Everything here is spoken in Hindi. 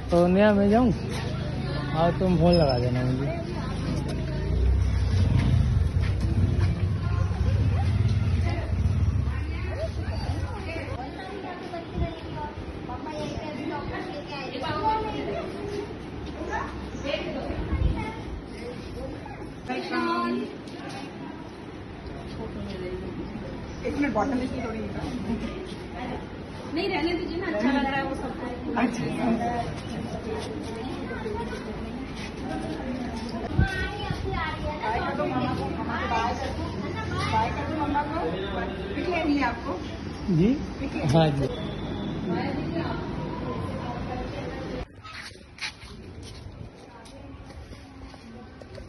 तो नया मैं जाऊँ। हाँ तुम फोन लगा देना मुझे। एक मिनट बॉटल इसकी थोड़ी नहीं रहने दीजिए ना, अच्छा लग रहा है वो सबको। अच्छा बाय कर दो मामा को, मामा को बाय कर दो मामा को। पिक लेनी है आपको जी? हाँ जी।